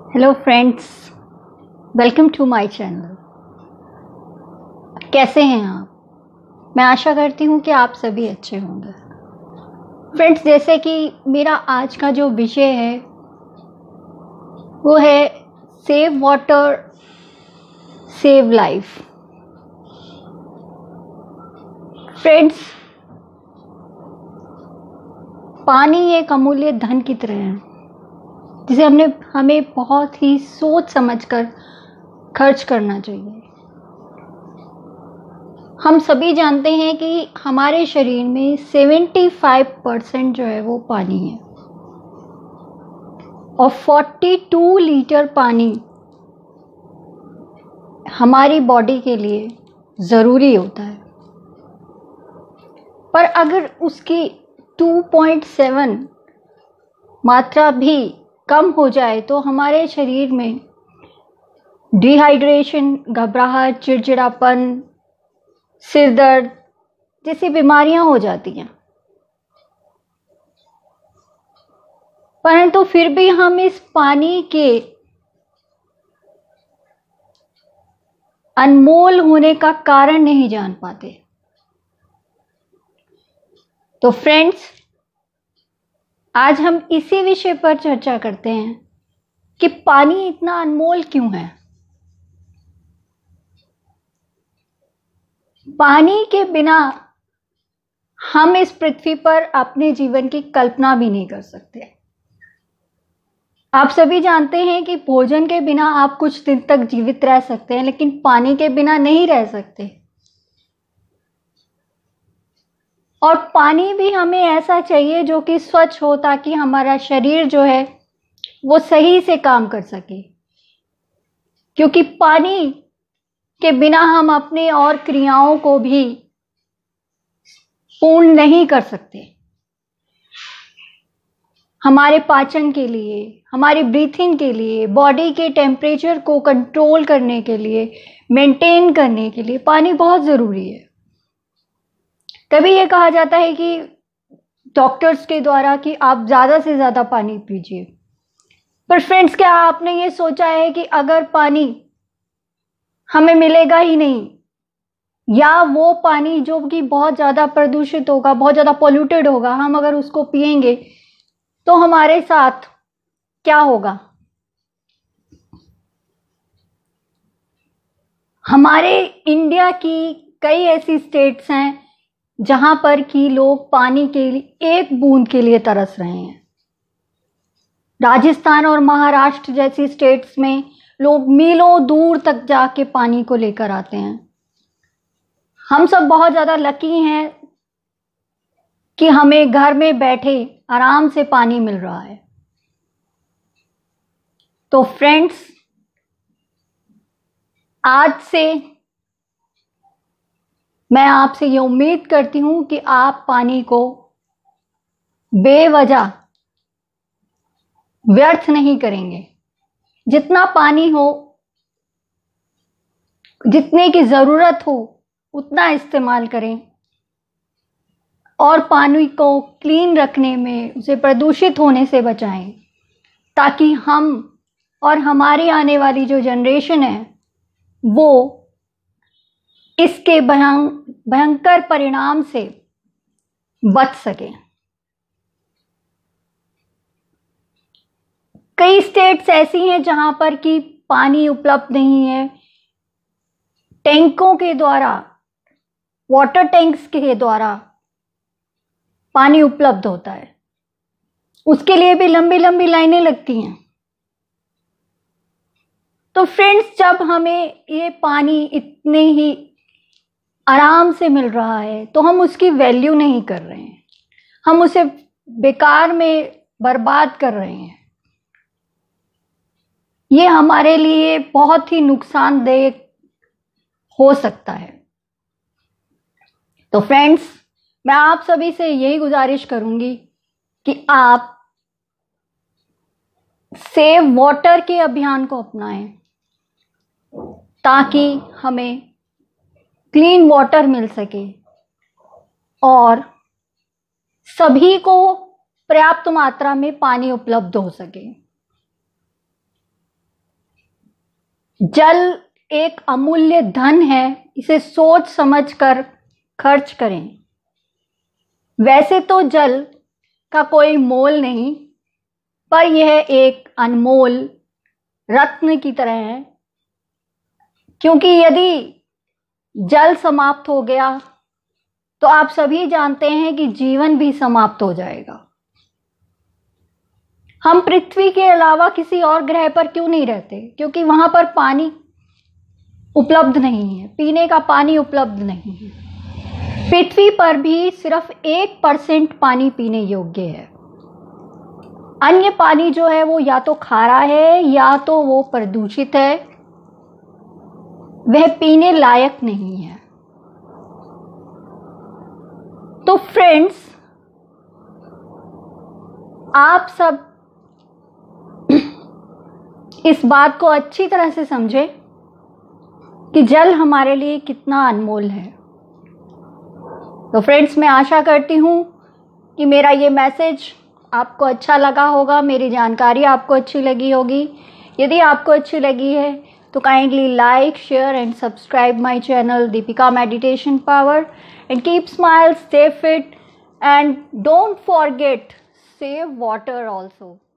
Hello friends, welcome to my channel. कैसे हैं आप? मैं आशा करती हूँ कि आप सभी अच्छे होंगे। फ्रेंड्स, जैसे कि मेरा आज का जो विषय है वो है save water save life. Friends, पानी एक अमूल्य धन की तरह है जिसे हमें बहुत ही सोच समझकर खर्च करना चाहिए। हम सभी जानते हैं कि हमारे शरीर में 75% जो है वो पानी है और 42 लीटर पानी हमारी बॉडी के लिए ज़रूरी होता है। पर अगर उसकी 2.7 मात्रा भी कम हो जाए तो हमारे शरीर में डिहाइड्रेशन, घबराहट, चिड़चिड़ापन, सिर दर्द जैसी बीमारियां हो जाती हैं। परंतु फिर भी हम इस पानी के अनमोल होने का कारण नहीं जान पाते। तो फ्रेंड्स, आज हम इसी विषय पर चर्चा करते हैं कि पानी इतना अनमोल क्यों है। पानी के बिना हम इस पृथ्वी पर अपने जीवन की कल्पना भी नहीं कर सकते। आप सभी जानते हैं कि भोजन के बिना आप कुछ दिन तक जीवित रह सकते हैं, लेकिन पानी के बिना नहीं रह सकते। और पानी भी हमें ऐसा चाहिए जो कि स्वच्छ हो, ताकि हमारा शरीर जो है वो सही से काम कर सके। क्योंकि पानी के बिना हम अपने और क्रियाओं को भी पूर्ण नहीं कर सकते। हमारे पाचन के लिए, हमारी ब्रीथिंग के लिए, बॉडी के टेम्परेचर को कंट्रोल करने के लिए, मेंटेन करने के लिए पानी बहुत ज़रूरी है। तभी ये कहा जाता है कि डॉक्टर्स के द्वारा कि आप ज़्यादा से ज़्यादा पानी पीजिए। पर फ्रेंड्स, क्या आपने ये सोचा है कि अगर पानी हमें मिलेगा ही नहीं, या वो पानी जो कि बहुत ज़्यादा प्रदूषित होगा, बहुत ज़्यादा पोल्यूटेड होगा, हम अगर उसको पिएंगे तो हमारे साथ क्या होगा? हमारे इंडिया की कई ऐसी स्टेट्स हैं जहां पर कि लोग पानी के लिए एक बूंद के लिए तरस रहे हैं। राजस्थान और महाराष्ट्र जैसी स्टेट्स में लोग मीलों दूर तक जाके पानी को लेकर आते हैं। हम सब बहुत ज़्यादा लकी हैं कि हमें घर में बैठे आराम से पानी मिल रहा है। तो फ्रेंड्स, आज से मैं आपसे ये उम्मीद करती हूं कि आप पानी को बेवजह व्यर्थ नहीं करेंगे। जितना पानी हो, जितने की ज़रूरत हो उतना इस्तेमाल करें और पानी को क्लीन रखने में, उसे प्रदूषित होने से बचाएं, ताकि हम और हमारी आने वाली जो जनरेशन है वो इसके भयंकर परिणाम से बच सके। कई स्टेट्स ऐसी हैं जहां पर कि पानी उपलब्ध नहीं है। टैंकों के द्वारा, वाटर टैंक्स के द्वारा पानी उपलब्ध होता है, उसके लिए भी लंबी लंबी लाइनें लगती हैं। तो फ्रेंड्स, जब हमें ये पानी इतने ही आराम से मिल रहा है तो हम उसकी वैल्यू नहीं कर रहे हैं, हम उसे बेकार में बर्बाद कर रहे हैं। ये हमारे लिए बहुत ही नुकसानदेह हो सकता है। तो फ्रेंड्स, मैं आप सभी से यही गुजारिश करूंगी कि आप सेव वाटर के अभियान को अपनाएं, ताकि हमें क्लीन वाटर मिल सके और सभी को पर्याप्त मात्रा में पानी उपलब्ध हो सके। जल एक अमूल्य धन है, इसे सोच समझ कर खर्च करें। वैसे तो जल का कोई मोल नहीं, पर यह एक अनमोल रत्न की तरह है, क्योंकि यदि जल समाप्त हो गया तो आप सभी जानते हैं कि जीवन भी समाप्त हो जाएगा। हम पृथ्वी के अलावा किसी और ग्रह पर क्यों नहीं रहते? क्योंकि वहां पर पानी उपलब्ध नहीं है, पीने का पानी उपलब्ध नहीं है। पृथ्वी पर भी सिर्फ 1% पानी पीने योग्य है। अन्य पानी जो है वो या तो खारा है या तो वो प्रदूषित है, वह पीने लायक नहीं है। तो फ्रेंड्स, आप सब इस बात को अच्छी तरह से समझें कि जल हमारे लिए कितना अनमोल है। तो फ्रेंड्स, मैं आशा करती हूँ कि मेरा ये मैसेज आपको अच्छा लगा होगा, मेरी जानकारी आपको अच्छी लगी होगी। यदि आपको अच्छी लगी है तो kindly like, share and subscribe my channel Deepika meditation power, and keep smile, stay fit, and don't forget, save water also.